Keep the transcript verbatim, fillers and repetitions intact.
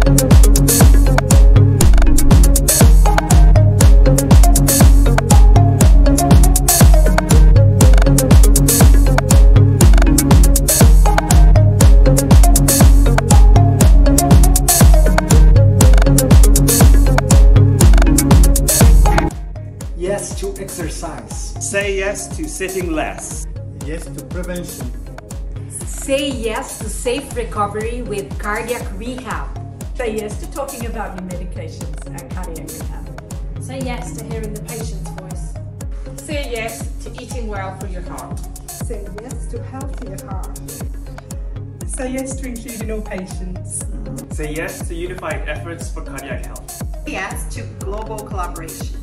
Yes to exercise. Say yes to sitting less. Yes to prevention. Say yes to safe recovery with cardiac rehab. Say yes to talking about your medications at cardiac rehab. Say yes to hearing the patient's voice. Say yes to eating well for your heart. Say yes to healthier heart. Say yes to including all patients. Say yes to unified efforts for cardiac health. Say yes to global collaboration.